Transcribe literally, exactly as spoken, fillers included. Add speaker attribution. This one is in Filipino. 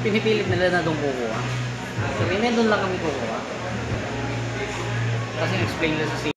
Speaker 1: pinipilit nila na doon kukuha. Sabihin na doon lang kami kukuha. Kasi explain nila sa